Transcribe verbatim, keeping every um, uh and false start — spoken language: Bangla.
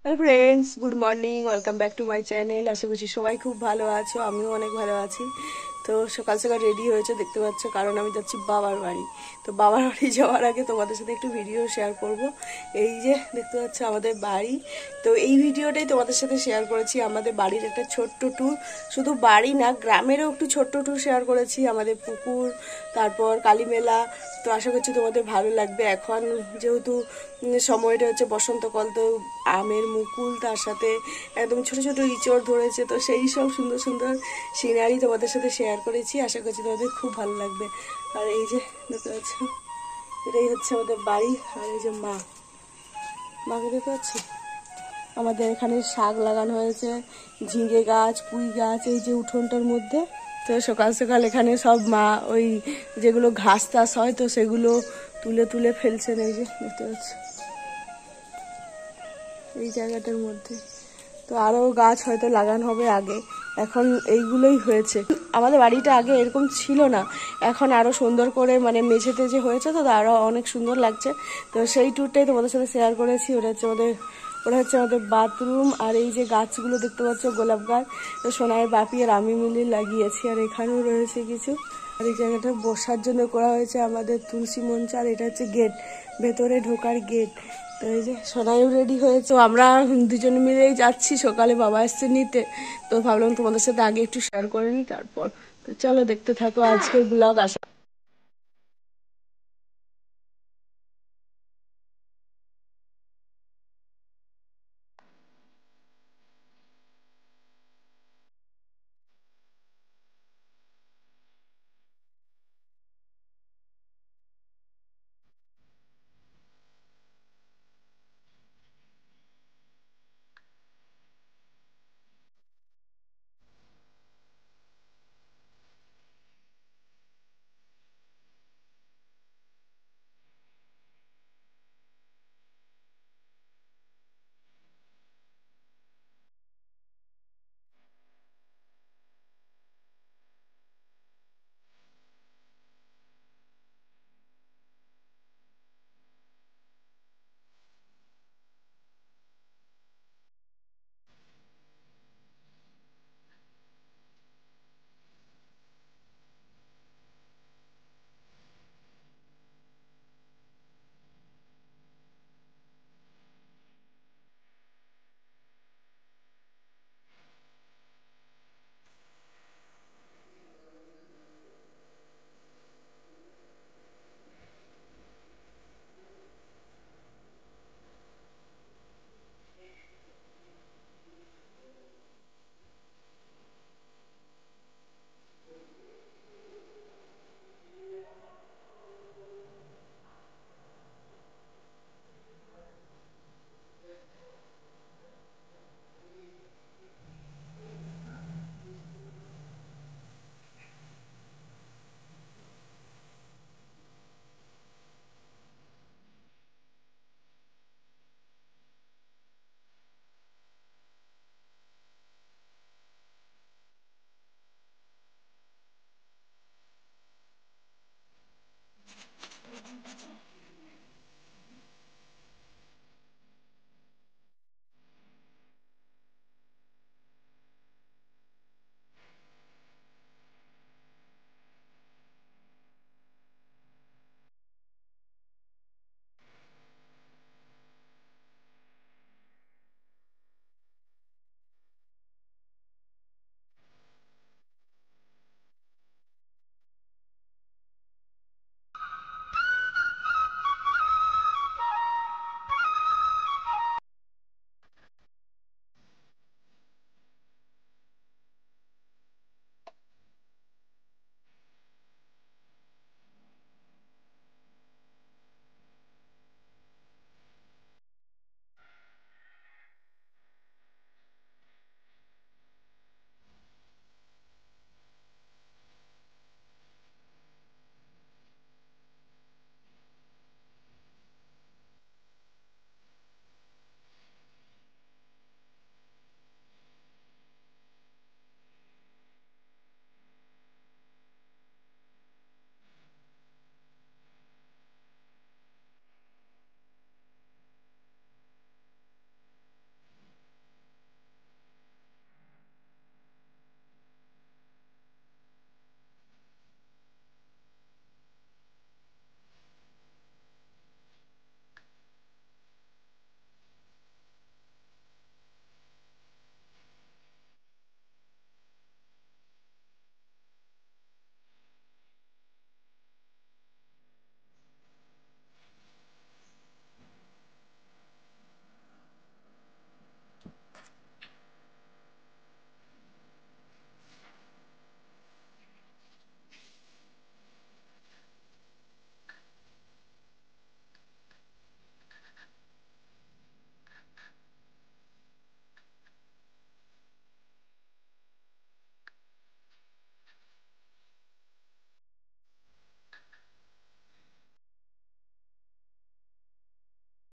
Hello friends, good morning, welcome back to my channel. আশা করছি সবাই খুব ভালো আছো, আমিও অনেক ভালো আছি। তো সকাল সকাল রেডি হয়েছে দেখতে পাচ্ছ, কারণ আমি যাচ্ছি বাবার বাড়ি। তো বাবার বাড়ি যাওয়ার আগে তোমাদের সাথে একটু ভিডিও শেয়ার করব। এই যে দেখতে পাচ্ছ আমাদের বাড়ি। তো এই ভিডিওটাই তোমাদের সাথে শেয়ার করেছি আমাদের বাড়ির একটা ছোট্ট ট্যুর। শুধু বাড়ি না, গ্রামেরও একটু ছোট্ট ট্যুর শেয়ার করেছি, আমাদের পুকুর, তারপর কালীমেলা। তো আশা করছি তোমাদের ভালো লাগবে। এখন যেহেতু সময়টা হচ্ছে বসন্তকাল, তো আমের মুকুল, তার সাথে একদম ছোট ছোট ইঁচড় ধরেছে। তো সেই সব সুন্দর সুন্দর সিনারি তোমাদের সাথে শেয়ার করেছি, আশা করছি তোমাদের খুব ভালো লাগবে। আর এই যে দেখতে পাচ্ছ, এটাই হচ্ছে আমাদের বাড়ি। আর এই যে মা, মাকে দেখতে পাচ্ছি। আমাদের এখানে শাক লাগানো হয়েছে, ঝিঙে গাছ, পুঁই গাছ, এই যে উঠোনটার মধ্যে। তো সকাল সকাল এখানে সব মা ওই যেগুলো ঘাস টাস হয়, তো সেগুলো তুলে তুলে ফেলছেন। এই যে দেখতে পাচ্ছি এই জায়গাটার মধ্যে। তো আরও গাছ হয়তো লাগানো হবে আগে, এখন এইগুলোই হয়েছে। আমাদের বাড়িটা আগে এরকম ছিল না, এখন আরও সুন্দর করে মানে মেঝেতে যে হয়েছে, তো আরও অনেক সুন্দর লাগছে। তো সেই ট্যুরটাই তোমাদের সাথে শেয়ার করেছি। ওটা হচ্ছে আমাদের ওটা হচ্ছে আমাদের বাথরুম। আর এই যে গাছগুলো দেখতে পাচ্ছ, গোলাপ গাছ, তো সোনার বাপি আর আমি মিলে লাগিয়েছি। আর এখানেও রয়েছে কিছু। আর এই জায়গাটা বসার জন্য করা হয়েছে আমাদের তুলসী মঞ্চ। আর এটা হচ্ছে গেট, ভেতরে ঢোকার গেট। তো এই যে সোনাইও রেডি হয়েছে, আমরা দুজনে মিলেই যাচ্ছি। সকালে বাবা এসছে নিতে, তো ভাবলাম তোমাদের সাথে আগে একটু শেয়ার করে নিই, তারপর। তো চলো দেখতে থাকো আজকের ব্লগ। আসা